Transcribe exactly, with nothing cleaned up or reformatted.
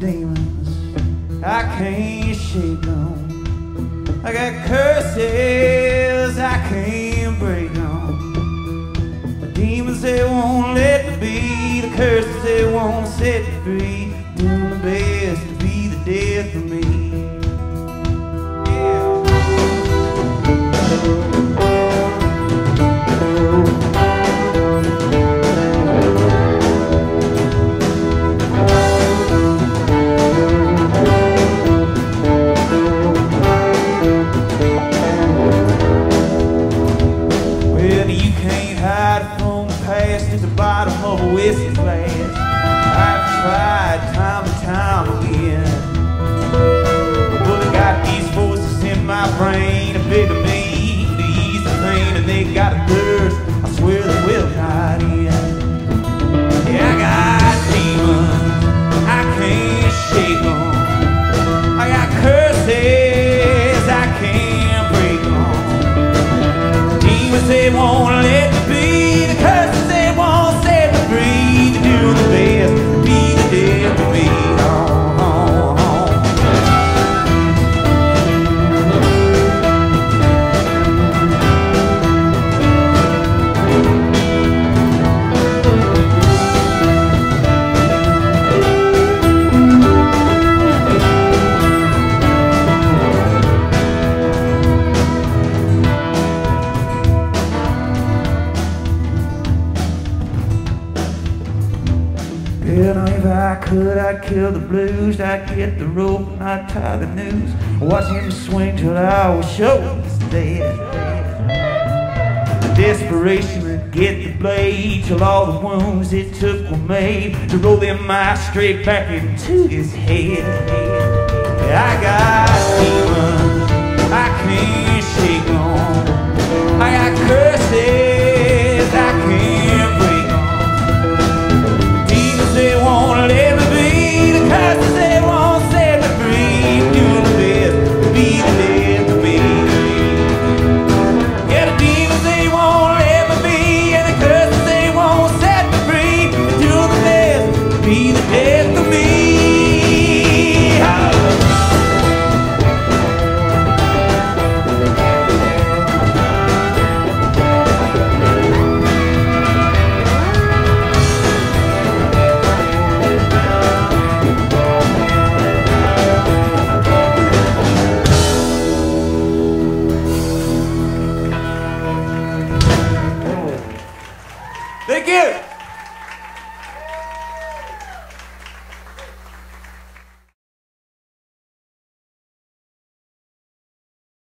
demons, I can't shake them. I got curses I can't break them. The demons, they won't let me be. The curses, they won't set me free. Doing the best to be the death of me. At the bottom of a whiskey glass, I've tried time and time again. Well, they got these voices in my brain, a bit of me to ease the pain, and they got a thirst I swear they will not end. Yeah, I got demons, I can't shake them. I got curses I can't break them. Demons, they won't let me be. The curses, they won't set me free. To do the best, be the death of me. Oh, oh, well, if I could, I'd kill the blues. I'd get the rope and I'd tie the noose. Watch him swing till I was sure he's dead. The desperation to get the blade till all the wounds it took were made to roll them eyes straight back into his head. I got demons, I can't shake them. I got curses I can't break them. They won't let me be. The curses, they won't set me free. Do the best, be the death of me. Yeah, the demons, they won't let me be. And the curses, they won't set me free. Do the best, be the death of me. Thank you.